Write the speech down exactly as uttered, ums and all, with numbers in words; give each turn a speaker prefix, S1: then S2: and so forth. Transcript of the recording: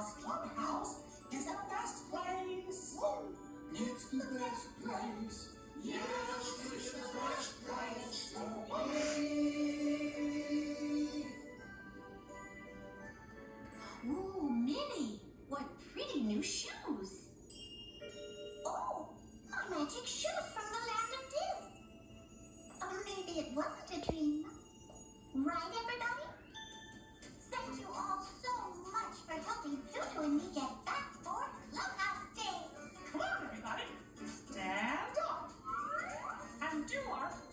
S1: because Clubhouse is the best place.
S2: It's the best place. Yes, it's the best place to be.
S3: Ooh, Minnie, what pretty new shoes.
S4: Oh, our magic shoes from the Land of Dizz. Or maybe it wasn't a dream. Right, everybody? Thank you all so much for helping Tutu and me get back for Clubhouse Day.
S1: Come on, everybody. Stand up and do our